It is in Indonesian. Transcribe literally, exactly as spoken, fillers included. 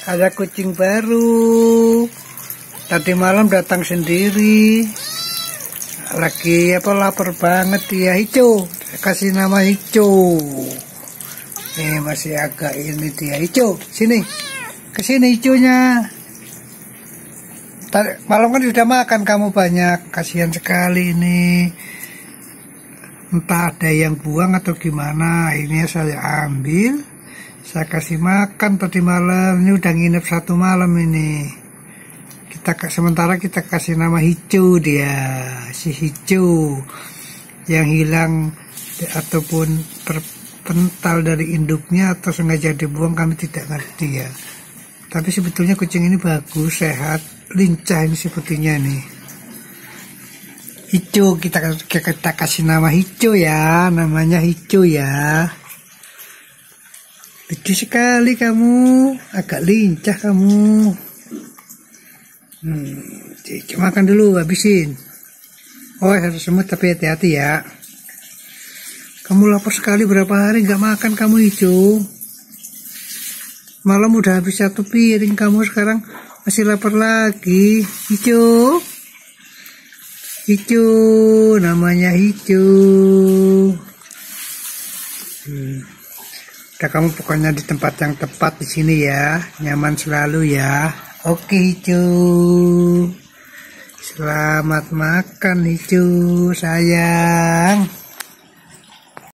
Ada kucing baru. Tadi malam datang sendiri. Lagi apa lapar banget dia. Hijau, kasih nama Hijau. Nih masih agak ini dia. Hijau, sini, kesini hijaunya. Tadi malam kan sudah makan kamu banyak. Kasihan sekali ini. Entah ada yang buang atau gimana. Ini saya ambil. Saya kasih makan tadi malam. Ini udah nginep satu malam ini. Kita sementara kita kasih nama Hijau dia, si Hijau yang hilang ataupun terpental dari induknya atau sengaja dibuang, kami tidak ngerti ya. Tapi sebetulnya kucing ini bagus, sehat, lincah ini sepertinya nih. Hijau, kita kita kasih nama Hijau ya, namanya Hijau ya. Lucu sekali kamu, agak lincah kamu. Hmm, cuma makan dulu, habisin. Oh, harus semut tapi hati-hati ya. Kamu lapar sekali, berapa hari nggak makan kamu Hijau? Malam udah habis satu piring, kamu sekarang masih lapar lagi. Hijau, Hijau, namanya Hijau. Hmm. Udah kamu pokoknya di tempat yang tepat di sini ya, nyaman selalu ya. Oke Hijau, selamat makan Hijau sayang.